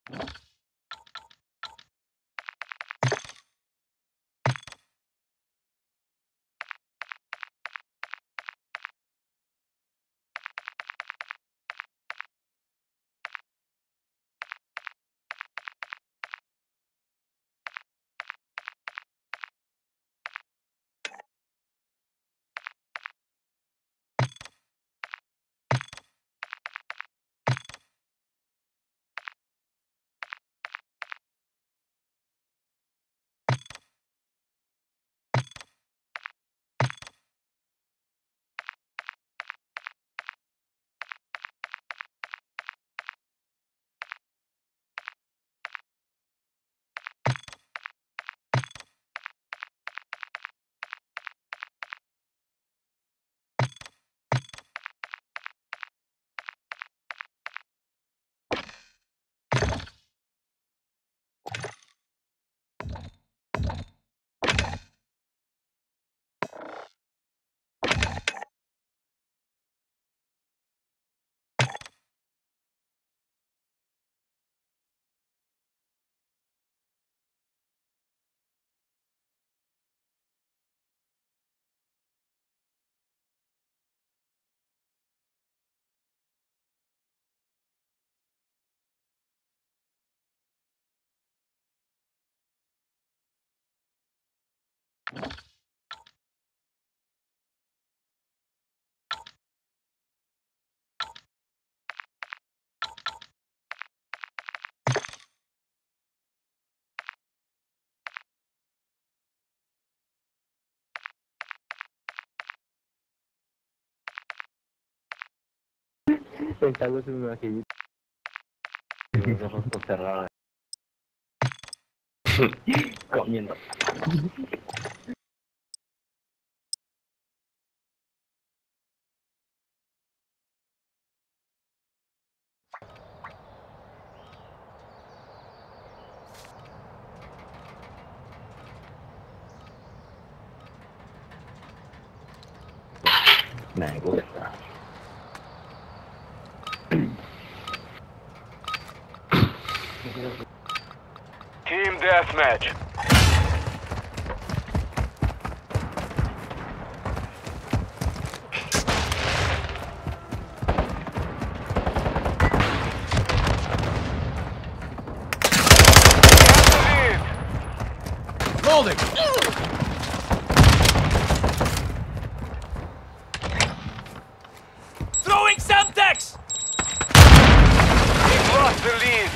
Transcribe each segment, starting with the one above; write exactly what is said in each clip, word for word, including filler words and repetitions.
Pensando en un ojito. Los ojos cerrados. Comiendo. Me gusta. Team deathmatch. Holding. Throwing Semtex. We've lost the lead.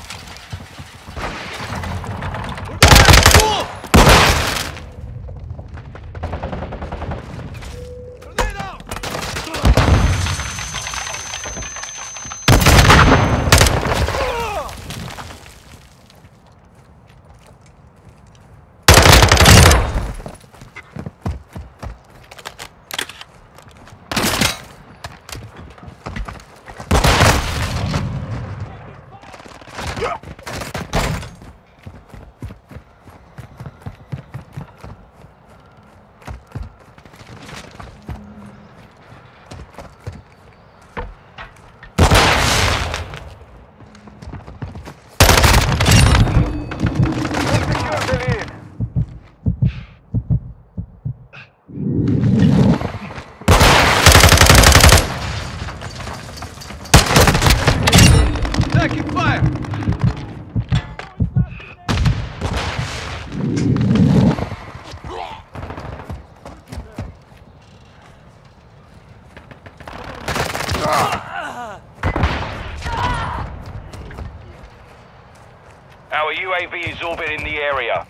Our U A V is orbiting the area.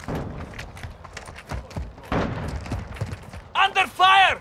Under fire!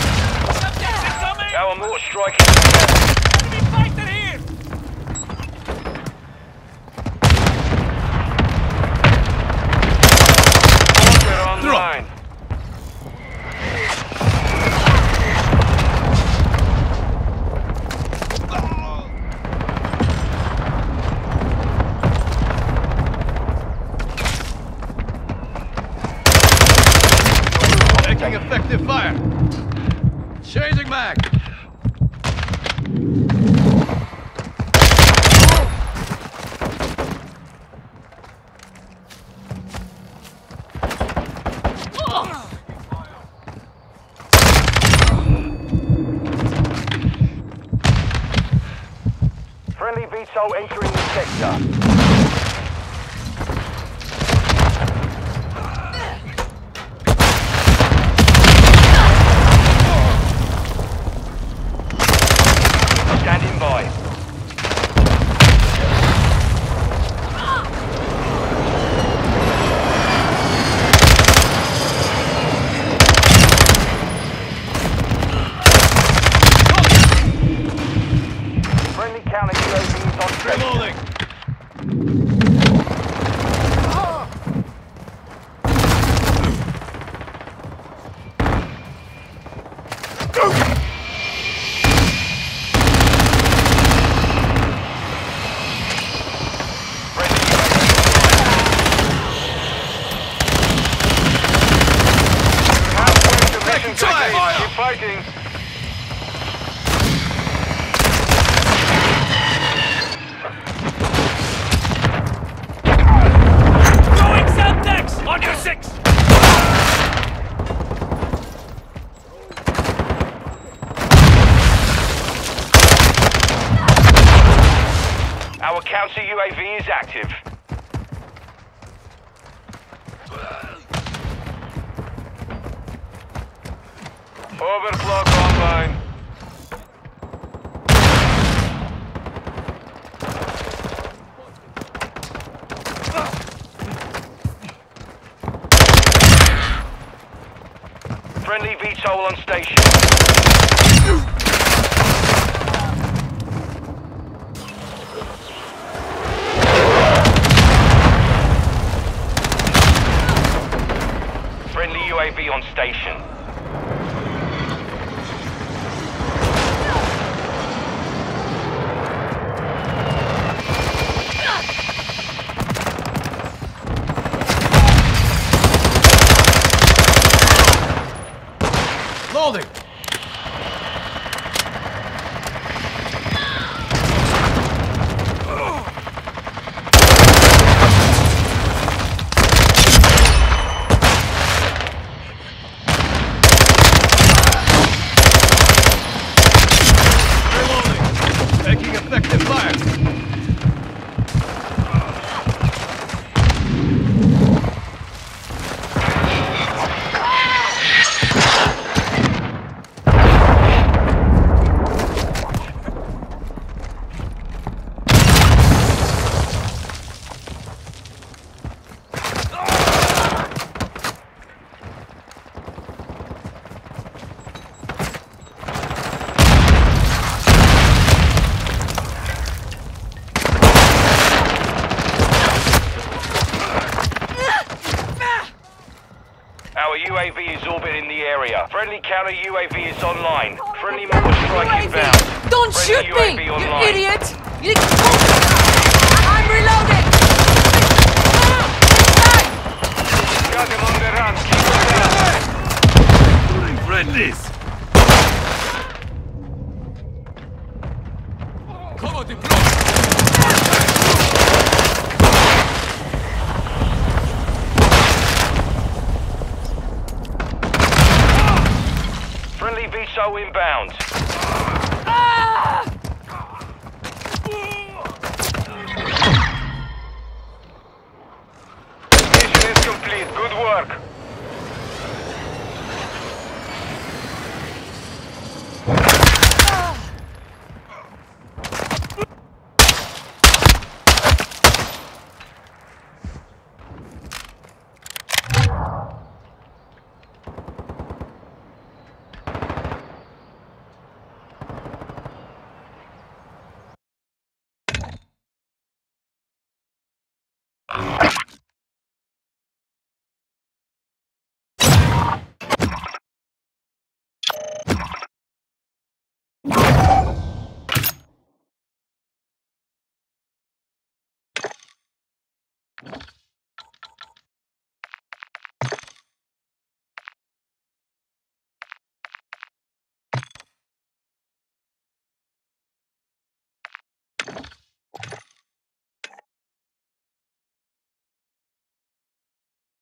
Our mortar strike is Enemy fighter here! Taking effective fire. Changing mag. Friendly V TOL entering the sector. Standing by. Friendly counter U A Vs on station. Reloading. Keep fighting. Throwing Semtex! On your six! Our counter U A V is active. Overclock online. Friendly V TOL on station. Friendly U A V on station. Loading. Reloading. Taking effective fire. Our U A V is orbiting the area. Friendly counter U A V is online. Friendly mortar strike inbound. Don't Friendly shoot U A V me, you online. idiot! You... I'm reloading! Got him on the run. Keep him down. Friendlies. Cover deployed! Friendly V TOL inbound.